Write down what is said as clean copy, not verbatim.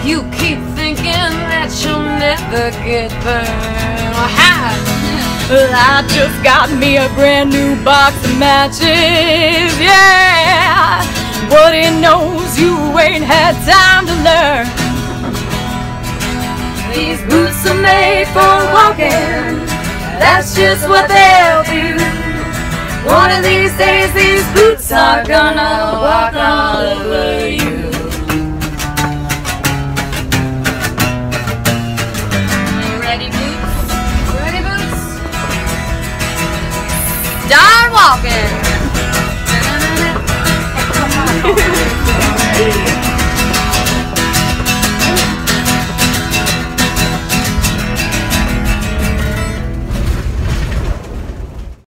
You keep thinking that you'll never get burned. Well, I just got me a brand new box of matches, yeah. But he knows you ain't had time to learn. These boots are made for walking, that's just what they'll do. One of these days these boots are gonna walk all over you. Ready, boots? Ready, boots? Start walking!